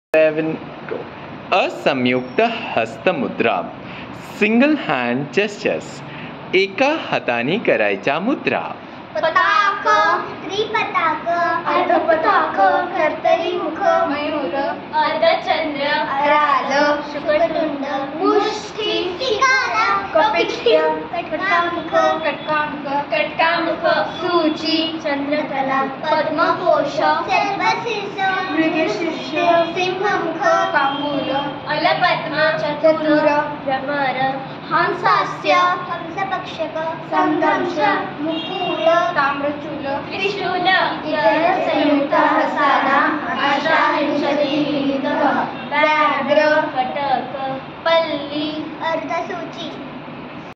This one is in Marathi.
7 go. असंयुक्त हस्तमुद्रा, सिंगल हँड जेस्चर्स, एका हाताने करायच्या मुद्रा. पताक, त्रिपताक, अर्धपताक, कर्तरी मुख, मयूर, अर्धचंद्र, अराल, शुकटुंड, मुष्टी, शिकारा, कपित्य, कटकामुख, कटकामुख, सूची, चंद्रकला, पद्मकोश, सर्वशीर्ष, मृगशीर्ष, सिंहमुख, कामूल, अलपद्म, चतुर, भ्रमर, हंसास्य, हंसपक्षक, संदंश,